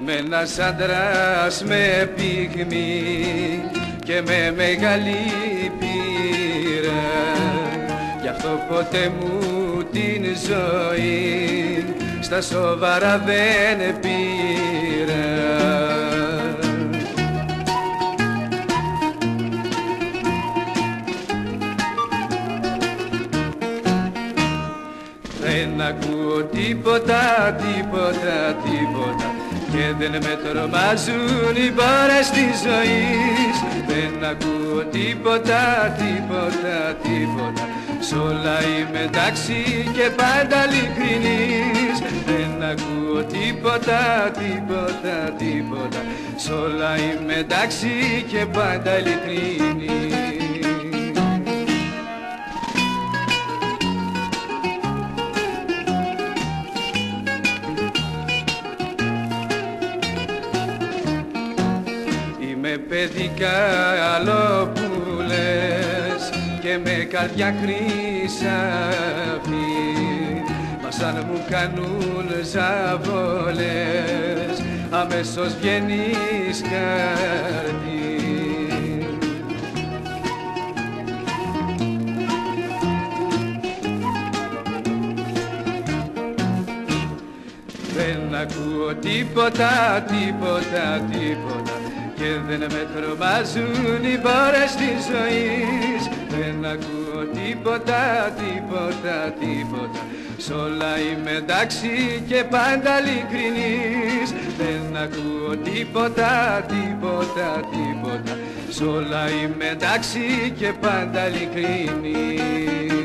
Είμαι ένας άντρας με πυγμή και με μεγάλη πείρα, γι' αυτό ποτέ μου την ζωή στα σοβαρά δεν πήρα. Δεν ακούω τίποτα, τίποτα, τίποτα και δεν με τρομάζουν οι μπόρες της ζωής. Δεν ακούω τίποτα, τίποτα, τίποτα, σ' όλα είμαι εντάξει και πάντα ειλικρινής. Δεν ακούω τίποτα, τίποτα, τίποτα, σ' όλα είμαι εντάξει και πάντα ειλικρινής. Με παιδικά άλλο που λες και με καρδιά χρυσάφι, μα σαν μου κάνουν ζαβόλες αμέσως βγαίνεις καρδί. Δεν ακούω τίποτα, τίποτα, τίποτα και δεν με τρομάζουν οι μπόρες της ζωής. Δεν ακούω τίποτα, τίποτα, τίποτα, σ' όλα είμαι εντάξει και πάντα ειλικρινής. Δεν ακούω τίποτα, τίποτα, τίποτα, σ' όλα είμαι εντάξει και πάντα ειλικρινής.